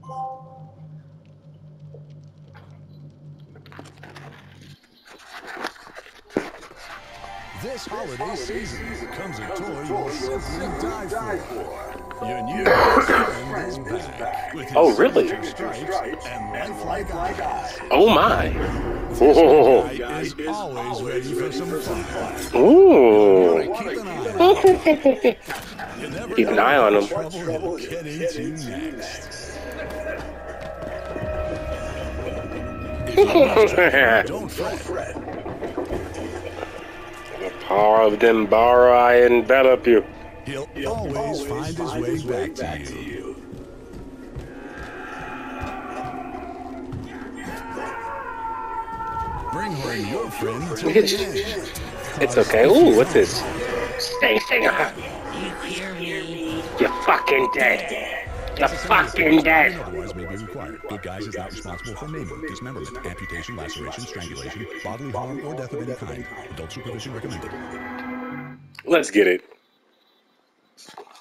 This holiday season comes a toy you'll simply die for. Your new best friend is back with his signature stripes and lifelike eyes. Oh my! This guy is always ready for some fun. Ooh! Keep an eye on him. Trouble he'll get into next. Don't fret. The power of them borrow I envelop you. He'll always find his way back to you. Bring her and your friend to the end. It's okay. Ooh, what's this? Stay. You hear me? You're fucking dead. You're fucking dead. Otherwise may be required. Good Guys is not responsible for maiming, dismemberment, amputation, laceration, strangulation, bodily harm, or death of any kind. Adult supervision recommended. Let's get it.